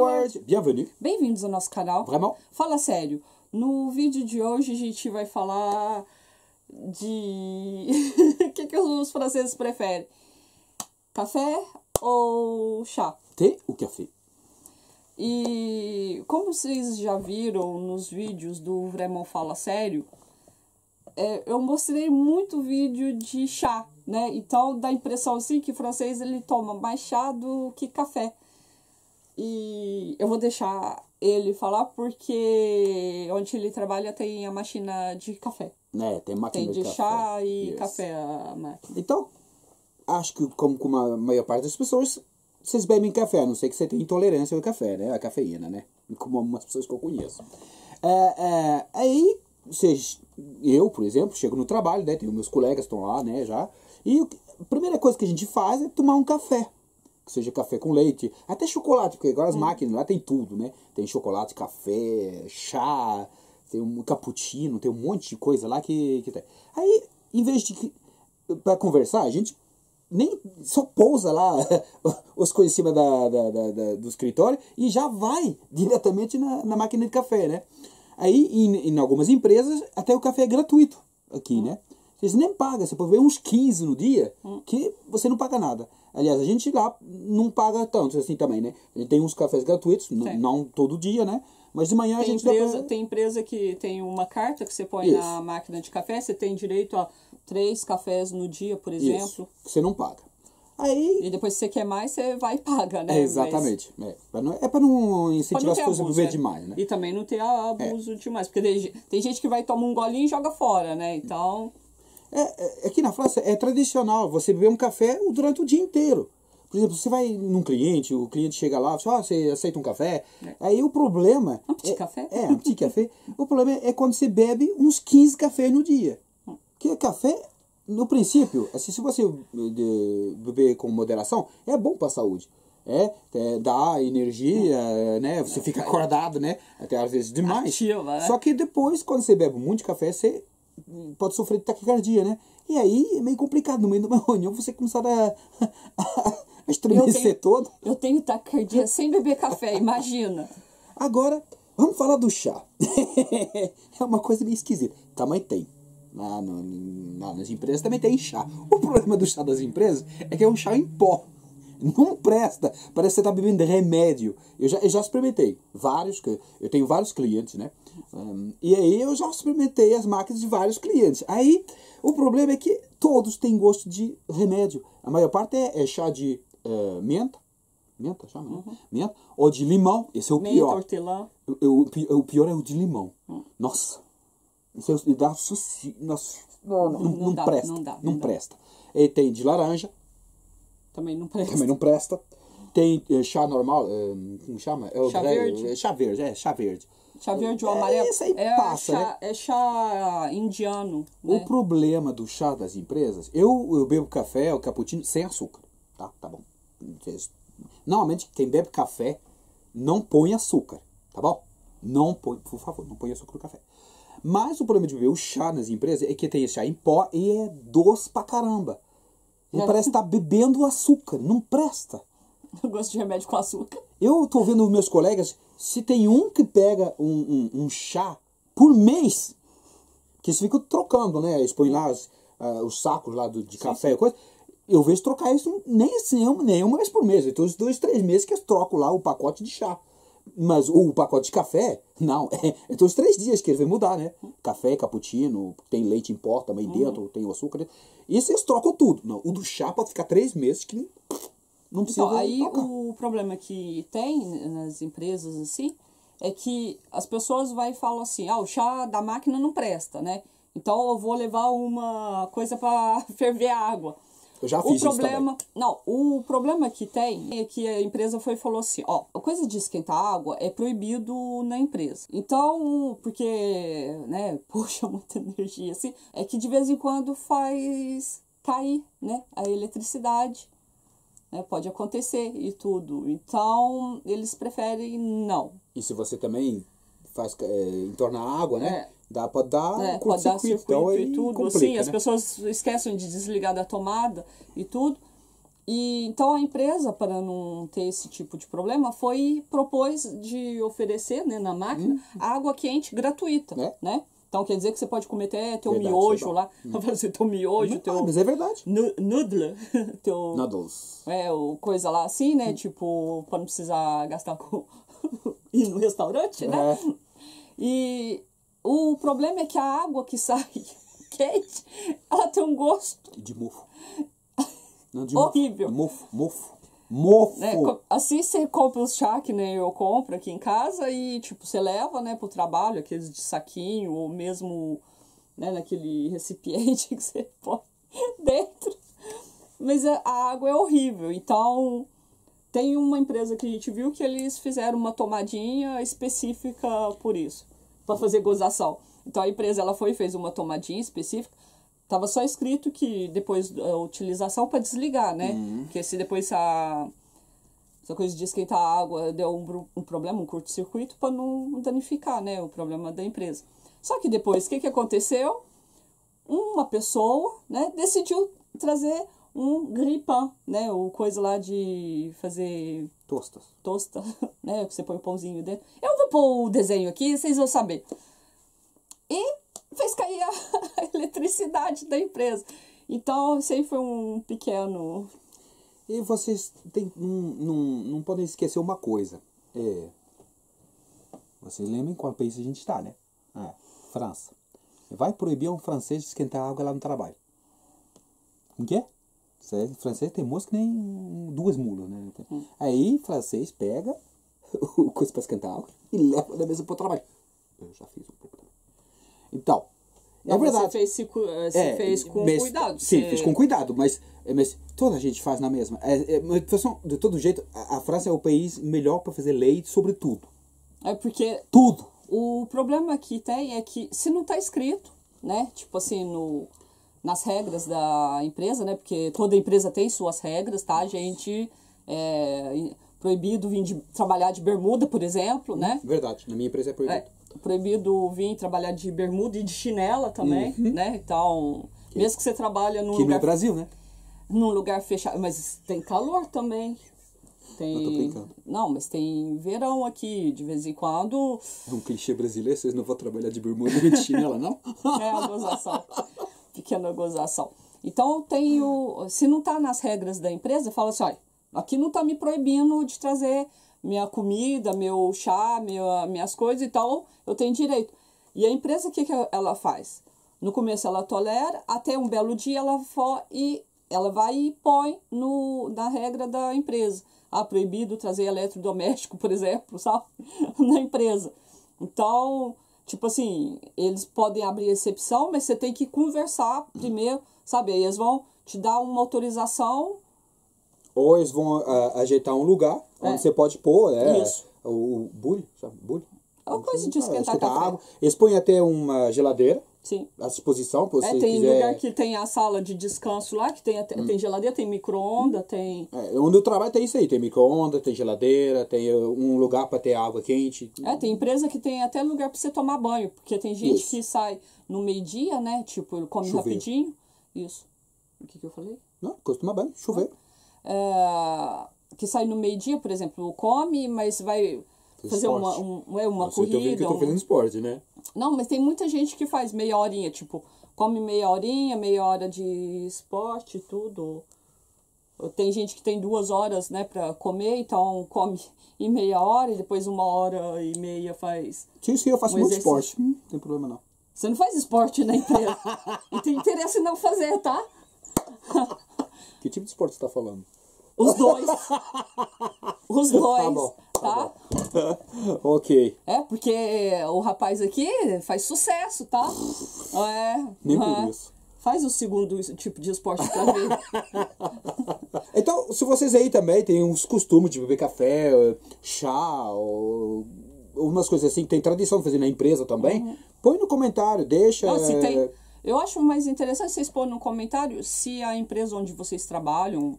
Bonjour, bienvenue. Bem-vindos ao nosso canal. Vraiment? Fala sério, no vídeo de hoje a gente vai falar de... O que os franceses preferem? Café ou chá? Thé ou café? E como vocês já viram nos vídeos do Vraiment Fala Sério, eu mostrei muito vídeo de chá, né? Então dá a impressão assim que o francês ele toma mais chá do que café. E eu vou deixar ele falar porque onde ele trabalha tem a máquina de café. Tem máquina Tem de café. chá e Yes. café a máquina. Então, acho que como a maior parte das pessoas, vocês bebem café, a não ser que você tenha intolerância ao café, né? A cafeína, né? Como algumas pessoas que eu conheço. Aí, eu, por exemplo, chego no trabalho, né? Tenho meus colegas que estão lá, né, já. E a primeira coisa que a gente faz é tomar um café. Que seja café com leite, até chocolate, porque agora as máquinas lá tem tudo, né? Tem chocolate, café, chá, tem um cappuccino, tem um monte de coisa lá que tem. Aí, em vez de para conversar, a gente nem só pousa lá as coisas em cima do escritório e já vai diretamente na máquina de café, né? Aí, em algumas empresas, até o café é gratuito aqui, né? Você nem paga, você pode ver uns 15 no dia que você não paga nada. Aliás, a gente lá não paga tanto assim também, né? A gente tem uns cafés gratuitos, não todo dia, né? Mas de manhã a gente Tem empresa que tem uma carta que você põe na máquina de café, você tem direito a 3 cafés no dia, por exemplo. Isso, você não paga. Aí... E depois se você quer mais, você vai e paga, né? Exatamente. É para não incentivar as pessoas a beber demais, né? E também não ter abuso demais. Porque tem gente que vai tomar um golinho e joga fora, né? Então... Aqui na França é tradicional você beber um café durante o dia inteiro. Por exemplo, você vai num cliente, o cliente chega lá, você aceita um café? Aí o problema... Um petit café? Um petit café. O problema é quando você bebe uns 15 cafés no dia. Porque café, no princípio, assim, se você beber com moderação, é bom para a saúde. Dá energia, né? Você fica acordado, né? Até às vezes demais. Ativa, né? Só que depois, quando você bebe muito café, você pode sofrer de taquicardia, né? E aí é meio complicado, no meio de uma reunião você começar a estremecer todo. Eu tenho taquicardia sem beber café, imagina. Agora, vamos falar do chá. É uma coisa meio esquisita. Também tem. Nas empresas também tem chá. O problema do chá das empresas é que é um chá em pó. Não presta. Parece que você está bebendo remédio. Eu já experimentei vários. Eu tenho vários clientes, né? E aí eu já experimentei as máquinas de vários clientes. Aí o problema é que todos têm gosto de remédio. A maior parte é chá de menta. Menta, chama, né? Menta. Ou de limão. Esse é o pior. Menta, hortelã. O pior é o de limão. Nossa. Isso dá Nossa. Não presta. Não presta. E tem de laranja. Também não presta. Também não presta. Tem chá normal, como chama? Chá verde. Chá verde, chá verde. Chá verde ou amarelo. Esse aí passa, né? É chá indiano. O né? problema do chá das empresas, eu bebo café, o cappuccino, sem açúcar. Tá bom. Normalmente, quem bebe café, não põe açúcar, tá bom? Não põe, por favor, não põe açúcar no café. Mas o problema de beber o chá nas empresas é que tem esse chá em pó e é doce pra caramba. Ele parece estar bebendo açúcar, não presta. Eu gosto de remédio com açúcar. Eu tô vendo meus colegas, se tem um que pega um chá por mês, que eles ficam trocando, né? Eles põem lá os sacos lá de café e coisa. Eu vejo trocar isso nem uma vez por mês. Então, os 2, 3 meses que eles trocam lá o pacote de chá. Mas o pacote de café, não. É todos os 3 dias que eles vão mudar, né? Café, cappuccino, tem leite em pó também dentro, tem o açúcar. Isso eles trocam tudo. Não, o do chá pode ficar 3 meses que não precisa Então, aí trocar. o problema que tem nas empresas, assim, é que as pessoas vai e falam assim, o chá da máquina não presta, né? Então eu vou levar uma coisa para ferver a água. Eu já fiz isso também. Não, o problema que tem é que a empresa foi e falou assim, a coisa de esquentar água é proibido na empresa. Então, porque, né, puxa muita energia, assim, é que de vez em quando faz cair, né, a eletricidade, né, pode acontecer e tudo. Então, eles preferem não. E se você também faz entornar a água, né? Pode dar curto-circuito então, e tudo, complica, assim, né? as pessoas esquecem de desligar da tomada e tudo. E então a empresa, para não ter esse tipo de problema, propôs de oferecer, né, na máquina água quente gratuita, né? Então quer dizer que você pode comer até teu miojo lá, fazer teu miojo, teu mas é verdade. noodle, teu Noodles. o coisa lá assim, né? Tipo, para não precisar gastar com ir no restaurante, né? E o problema é que a água que sai quente, ela tem um gosto De mofo. Não, de horrível. Mofo. Assim você compra os chá que nem eu compro aqui em casa e tipo, você leva, né, pro trabalho, aqueles de saquinho, ou mesmo, né, naquele recipiente que você põe dentro. Mas a água é horrível. Então, tem uma empresa que a gente viu que eles fizeram uma tomadinha específica por isso, para fazer gozação. Então a empresa ela fez uma tomadinha específica. Tava só escrito que depois da utilização para desligar, né? Porque se depois essa coisa de esquentar a água deu um problema, um curto-circuito, para não danificar, né? O problema da empresa. Só que depois, o que aconteceu? Uma pessoa, né, decidiu trazer um grille-pain, né? O coisa lá de fazer... Tosta, né? Que você põe o pãozinho dentro. Eu vou pôr o desenho aqui, vocês vão saber. E fez cair a eletricidade da empresa. Então, isso aí foi um pequeno... E vocês não podem esquecer uma coisa. Vocês lembram em qual país a gente está, né? França. Vai proibir um francês de esquentar água lá no trabalho. O quê? O francês tem moço que nem 2 mulas, né? Aí, o francês pega o coisa para esquentar água e leva da mesa para o trabalho. Eu já fiz um pouco também. Então, não, é verdade. Você fez com cuidado. Sim, fiz com cuidado, mas toda a gente faz na mesma. De todo jeito, a França é o país melhor para fazer lei sobre tudo. É porque... Tudo. O problema que tem é que se não está escrito, né? Tipo assim, nas regras da empresa, né? Porque toda empresa tem suas regras, tá, gente? Proibido trabalhar de bermuda, por exemplo, né? Verdade, na minha empresa é proibido. Proibido vir trabalhar de bermuda e de chinela também, né? Então, mesmo que você trabalha num lugar... não é Brasil, né? Num lugar fechado, mas tem calor também. Não, tô brincando. Não, mas tem verão aqui, de vez em quando. É um clichê brasileiro, vocês não vão trabalhar de bermuda e de chinela, não? É a gozação. Pequena gozação. Então, se não tá nas regras da empresa, fala assim, olha, aqui não tá me proibindo de trazer minha comida, meu chá, minhas coisas, então eu tenho direito. E a empresa, o que ela faz? No começo ela tolera, até um belo dia ela vai e põe na regra da empresa. Proibido trazer eletrodoméstico, por exemplo, sabe? Na empresa. Então, tipo assim, eles podem abrir exceção, mas você tem que conversar primeiro, sabe? Aí eles vão te dar uma autorização. Ou eles vão ajeitar um lugar onde você pode pôr, Isso. o bule, sabe? Bule. É uma coisa de esquentar café. Água. Eles põem até uma geladeira. Sim. À disposição, para você tem quiser... lugar que tem a sala de descanso lá, que tem geladeira, tem micro-ondas, tem... onde eu trabalho tem isso aí, tem micro-ondas, tem geladeira, tem um lugar para ter água quente. Tem empresa que tem até lugar para você tomar banho, porque tem gente que sai no meio-dia, né, tipo, ele come rapidinho. Isso. O que eu falei? Não, costuma banho, chover. Que sai no meio-dia, por exemplo, come, mas vai fazer uma corrida. Eu tô fazendo esporte, né? Não, mas tem muita gente que faz meia horinha, tipo, come meia horinha, meia hora de esporte, tudo. Tem gente que tem 2 horas, né, pra comer, então come em meia hora e depois 1h30 faz... Sim, eu faço muito esporte, não tem problema não. Você não faz esporte na empresa e tem interesse em não fazer, tá? Que tipo de esporte você tá falando? Os dois. Os dois, tá bom. Tá? Ok. Porque o rapaz aqui faz sucesso, tá? Nem por isso. Faz o segundo tipo de esporte pra ver. Então, se vocês aí também têm uns costumes de beber café, chá, ou umas coisas assim, que tem tradição de fazer na empresa também, põe no comentário, deixa... Não, se tem... Eu acho mais interessante vocês pôr no comentário se a empresa onde vocês trabalham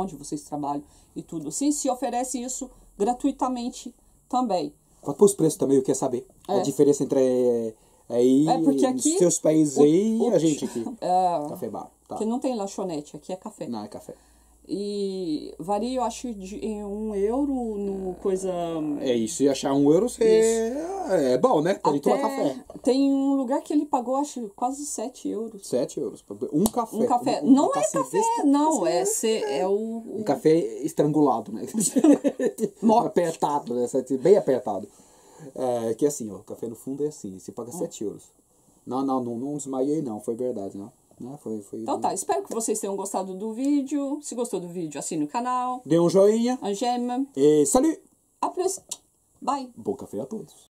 e tudo assim, se oferece isso gratuitamente também. Vai pôr os preços também, eu quero saber. A diferença entre porque aqui, os seus países aí e a gente aqui. Café bar. Tá. Que não tem lanchonete, aqui é café. Não, é café. E varia, eu acho, em €1 no coisa... É isso, e achar €1 é bom, né? Pode tomar café. Tem um lugar que ele pagou, acho, quase €7. €7. Um café. Um café. Um Não é café café, não. É Um café estrangulado, né? Apertado, né? Bem apertado. É que assim, ó, o café no fundo é assim, você paga €7. Não desmaiei não, foi verdade, não. Foi. Então tá, espero que vocês tenham gostado do vídeo. Se gostou do vídeo, assine o canal. Dê um joinha. Angema. E salut! A plus. Bye. Bom café a todos.